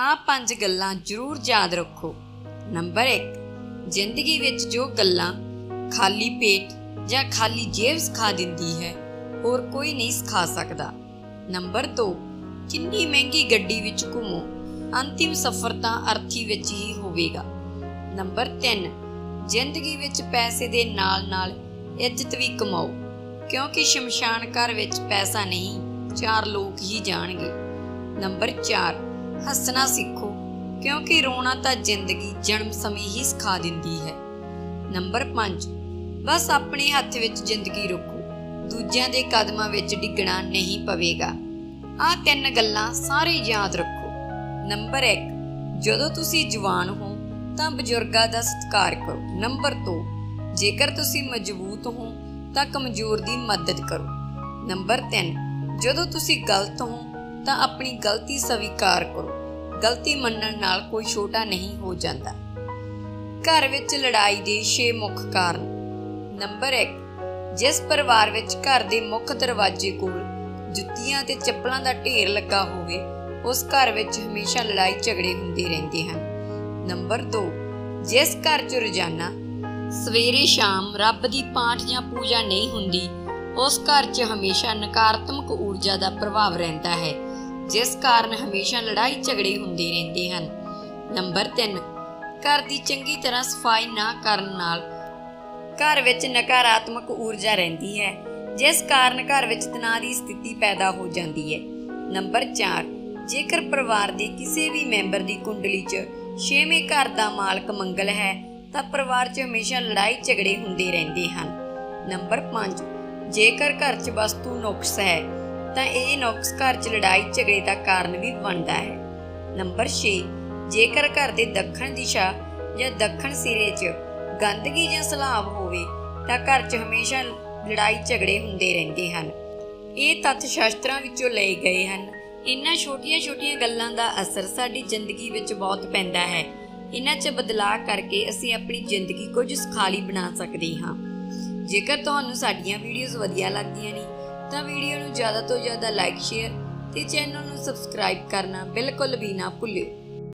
आ 5 गल्लां जरूर याद रखो। नंबर 1, जिंदगी विच जो गल्लां खाली पेट जां खाली जेब सिखा दिंदी है होर कोई नहीं सिखा सकदा। नंबर 2, किन्नी महंगी गड्डी विच घूमो, अंतिम सफर तां अर्थी विच ही होवेगा। नंबर 3, जिंदगी विच पैसे दे नाल नाल इज्जत भी कमाओ, क्योंकि शमशान घर विच पैसा नहीं 4 लोग ही जाणगे। नंबर 4, हसना सीखो, क्योंकि रोना तां जिंदगी जन्म समय ही सिखा दिंदी है। नंबर 5, बस अपने हत्थ विच जिंदगी रखो, दूजियां दे कदमां विच डिगना नहीं पवेगा। आ 3 गल्लां सारे याद रखो। नंबर 1, जदों तुसी जवान हो तां बजुर्गां दा सत्कार करो। नंबर 2, जेकर तुसी मजबूत हो तां कमजोर दी मदद करो। नंबर 3, जदों तुसी गलत हो तां अपनी गलती स्वीकार करो, गलती मनण नाल कोई छोटा नहीं हो जाता। घर विच लड़ाई दे 6 मुख कारण। नंबर 1, जिस परिवार विच घर दे मुख दरवाजे कोल जुत्तियां ते चप्पलां दा ढेर लगा होवे, उस घर विच हमेशा लड़ाई झगड़े हुंदे रहिंदे हन। नंबर 2, जिस घर च रोजाना सवेरे शाम रब दी पाठ जां पूजा नहीं हुंदी, उस घर च हमेशा नकारात्मक ऊर्जा का प्रभाव रहता है, जिस कारण हमेशा लड़ाई झगड़े हुंदे रहंदे हन। नंबर 3, घर की चंगी तरह सफाई ना करन नाल घर विच नकारात्मक ऊर्जा रहंदी है, जिस कारण घर विच तनाव की स्थिति पैदा हो जाती है। नंबर 4, जेकर परिवार के किसी भी मैंबर की कुंडली च 6वें घर का मालक मंगल है तां परिवार च हमेशा लड़ाई झगड़े हुंदे रहंदे हन। नंबर 5, जेकर घर च वस्तु नुक्स है तां यह नुक्स घर च लड़ाई झगड़े का कारण भी बनता है। नंबर 6, जेकर घर के दक्षिण दिशा या दक्षिण सिरे च गंदगी या सैलाब होवे तां घर च हमेशा लड़ाई झगड़े हुंदे रहिंदे हन। ये तत्थ शास्त्रां विचों लए गए हन। इन्हां छोटियां-छोटियां गल्लां दा असर साडी जिंदगी विच बहुत पैंदा है। इन्हां च बदलाव करके असीं अपनी जिंदगी कुछ सुखाली बना सकदे हां। जेकर तुहानूं साडीआं वीडियोज़ वधिया लगदियां ने तां वीडियो नूं ज़्यादा तो ज़्यादा लाइक शेयर ते चैनल नूं सबसक्राइब करना बिल्कुल भी ना भुल्लिओ।